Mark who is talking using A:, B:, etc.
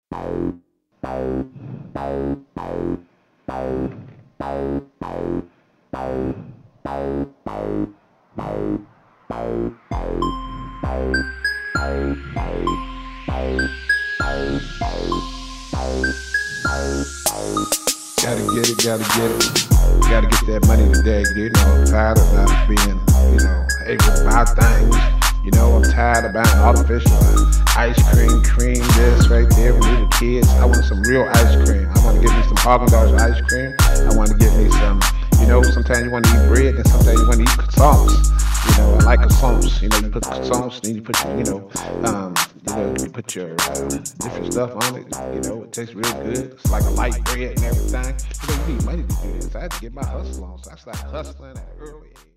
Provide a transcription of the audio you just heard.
A: Gotta get it, gotta get it. Gotta get that money today, you know. I'm tired of not being, able to buy things. You know, I'm tired of buying artificial ice cream, this right there for little kids. I want some real ice cream. I want to get me some Haagen-Dazs ice cream. I want to get me some, sometimes you want to eat bread, and sometimes you want to eat croissants. I like croissants. You put croissants, then you put, you put your different stuff on it. It tastes real good. It's like a light bread and everything. You need money to do this. I had to get my hustle on, so I started hustling at an early age.